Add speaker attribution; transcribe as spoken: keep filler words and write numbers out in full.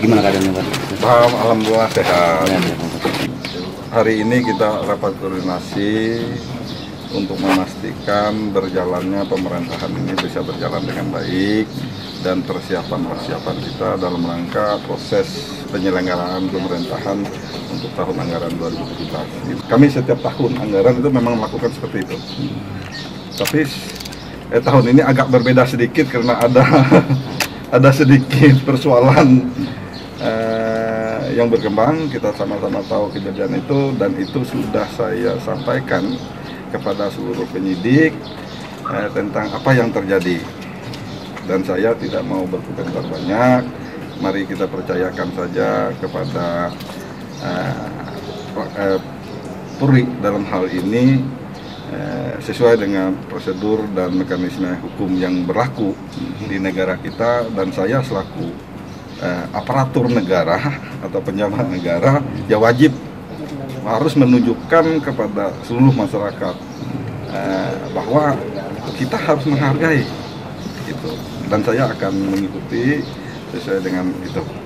Speaker 1: gimana keadaannya Pak?
Speaker 2: Alhamdulillah sehat.
Speaker 1: Ya, ya.
Speaker 2: Hari ini kita rapat koordinasi untuk memastikan berjalannya pemerintahan ini bisa berjalan dengan baik dan persiapan-persiapan kita dalam rangka proses penyelenggaraan pemerintahan untuk tahun anggaran dua ribu tujuh belas. Kami setiap tahun anggaran itu memang melakukan seperti itu. Tapi eh, tahun ini agak berbeda sedikit karena ada ada sedikit persoalan eh, yang berkembang. Kita sama-sama tahu kejadian itu dan itu sudah saya sampaikan kepada seluruh penyidik eh, tentang apa yang terjadi, dan saya tidak mau berkomentar banyak. Mari kita percayakan saja kepada eh, eh, Polri dalam hal ini eh, sesuai dengan prosedur dan mekanisme hukum yang berlaku di negara kita, dan saya selaku eh, aparatur negara atau pejabat negara ya wajib harus menunjukkan kepada seluruh masyarakat eh, bahwa kita harus menghargai itu, dan saya akan mengikuti sesuai dengan itu.